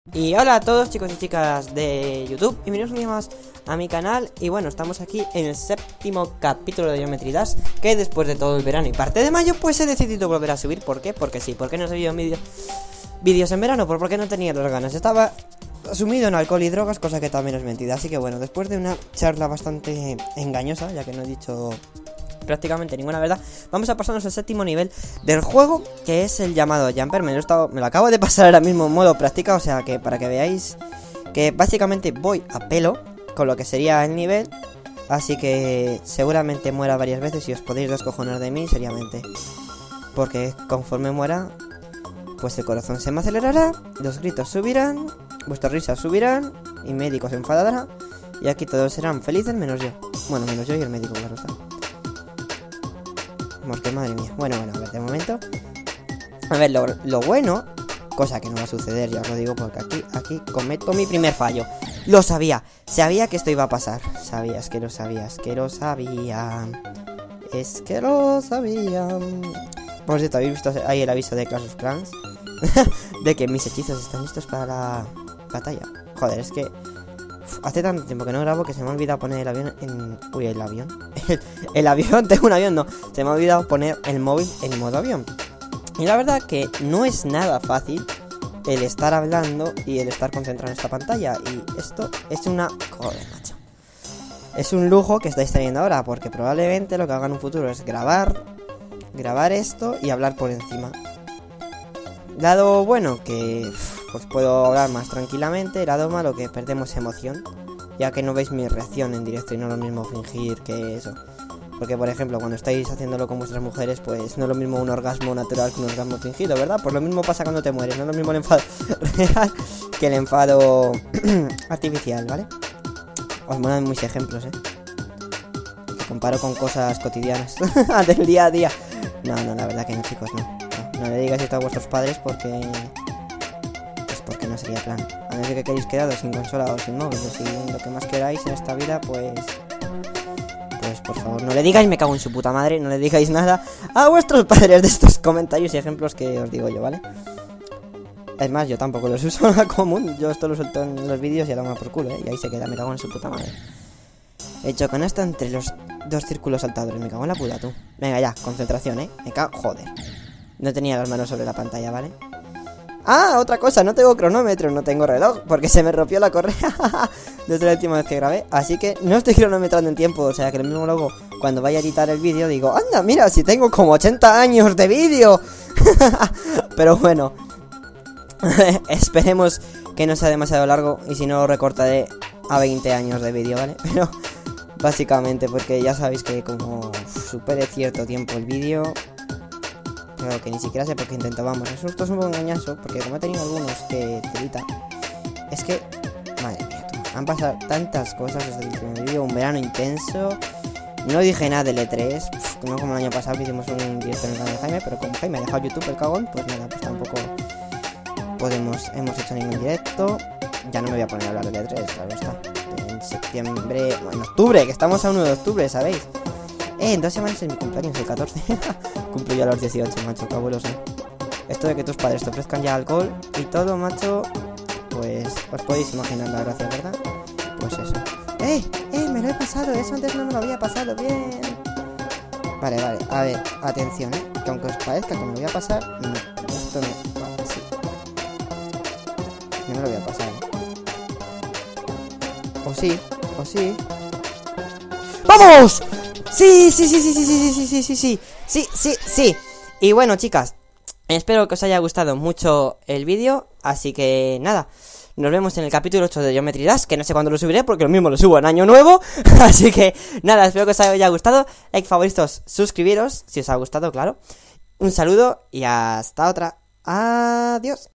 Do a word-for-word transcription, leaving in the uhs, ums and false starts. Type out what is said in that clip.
Y hola a todos chicos y chicas de YouTube, y bienvenidos un día más a mi canal. Y bueno, estamos aquí en el séptimo capítulo de Geometry Dash, que después de todo el verano y parte de mayo pues he decidido volver a subir. ¿Por qué? Porque sí, porque no he subido vídeos vídeos en verano, por porque no tenía las ganas. Estaba sumido en alcohol y drogas, cosa que también es mentira. Así que bueno, después de una charla bastante engañosa, ya que no he dicho prácticamente ninguna verdad, vamos a pasarnos al séptimo nivel del juego, que es el llamado Jumper. Me lo, he estado, me lo acabo de pasar ahora mismo en modo práctica, o sea que para que veáis que básicamente voy a pelo con lo que sería el nivel. Así que seguramente muera varias veces y os podéis descojonar de mí seriamente, porque conforme muera pues el corazón se me acelerará, los gritos subirán, vuestras risas subirán y médico se enfadará, y aquí todos serán felices menos yo. Bueno, menos yo y el médico, claro está. Porque madre mía. Bueno, bueno, a ver, de momento. A ver, lo, lo bueno, cosa que no va a suceder, ya os lo digo, porque aquí, aquí cometo mi primer fallo. Lo sabía, sabía que esto iba a pasar. Sabías que lo sabías, que lo sabía. Es que lo sabía. Por cierto, ¿habéis visto ahí el aviso de Clash of Clans? De que mis hechizos están listos para la batalla. Joder, es que uf, hace tanto tiempo que no grabo que se me ha olvidado poner el avión en... Uy, el avión. El, el avión, tengo un avión, no. Se me ha olvidado poner el móvil en modo avión. Y la verdad que no es nada fácil el estar hablando y el estar concentrado en esta pantalla. Y esto es una... Joder, macho. Es un lujo que estáis teniendo ahora, porque probablemente lo que haga en un futuro es grabar, grabar esto y hablar por encima. Lado bueno, que pues puedo hablar más tranquilamente. Lado malo, que perdemos emoción, ya que no veis mi reacción en directo y no es lo mismo fingir que eso. Porque por ejemplo, cuando estáis haciéndolo con vuestras mujeres, pues no es lo mismo un orgasmo natural que un orgasmo fingido, ¿verdad? Pues lo mismo pasa cuando te mueres, no es lo mismo el enfado real que el enfado artificial, ¿vale? Os molan mis ejemplos, ¿eh? Que comparo con cosas cotidianas del día a día. No, no, la verdad que no, chicos, no. No, no le digáis esto a vuestros padres porque... Pues porque no sería plan. A no ser que queréis quedaros sin consola o sin móvil, o si lo que más queráis en esta vida, pues... Pues por favor, no le digáis, me cago en su puta madre, no le digáis nada a vuestros padres de estos comentarios y ejemplos que os digo yo, ¿vale? Es más, yo tampoco los uso a común, yo esto lo suelto en los vídeos y a la mano por culo, ¿eh? Y ahí se queda, me cago en su puta madre. He hecho con esto entre los dos círculos saltadores, me cago en la puta, tú. Venga ya, concentración, ¿eh? Me cago, joder. No tenía las manos sobre la pantalla, ¿vale? Ah, otra cosa, no tengo cronómetro, no tengo reloj, porque se me rompió la correa desde la última vez que grabé. Así que no estoy cronometrando en tiempo, o sea que lo mismo luego, cuando vaya a editar el vídeo, digo, anda, mira, si tengo como ochenta años de vídeo. Pero bueno, esperemos que no sea demasiado largo, y si no, recortaré a veinte años de vídeo, ¿vale? Pero básicamente porque ya sabéis que como supere cierto tiempo el vídeo... Creo que ni siquiera sé por qué intento, vamos. Esto es un poco engañoso, porque como he tenido algunos que telita, es que, madre mía, tú, han pasado tantas cosas desde el último vídeo, un verano intenso. No dije nada del E tres, pf, no como el año pasado que hicimos un directo en el canal de Jaime, pero como Jaime ha dejado YouTube el cagón, pues nada, pues tampoco podemos, hemos hecho ningún directo. Ya no me voy a poner a hablar del E tres, claro está. En septiembre, o en octubre, que estamos a uno de octubre, ¿sabéis? Eh, en dos semanas es mi cumpleaños, el catorce. Cumplo ya los dieciocho, macho, qué abuelos, eh. Esto de que tus padres te ofrezcan ya alcohol y todo, macho, pues os podéis imaginar la gracia, ¿verdad? Pues eso. ¡Eh! ¡Eh! Me lo he pasado, eso antes no me lo había pasado, bien. Vale, vale, a ver, atención, eh. Que aunque os parezca que me lo voy a pasar, no, esto no, vale, sí. No me lo voy a pasar, eh. O sí, o sí. ¡Vamos! Sí, sí, sí, sí, sí, sí, sí, sí, sí, sí, sí, sí, sí. Y bueno, chicas, espero que os haya gustado mucho el vídeo. Así que nada, nos vemos en el capítulo ocho de Geometry Dash, que no sé cuándo lo subiré, porque lo mismo lo subo en año nuevo. Así que nada, espero que os haya gustado. Like, favoritos, suscribiros, si os ha gustado, claro. Un saludo y hasta otra. Adiós.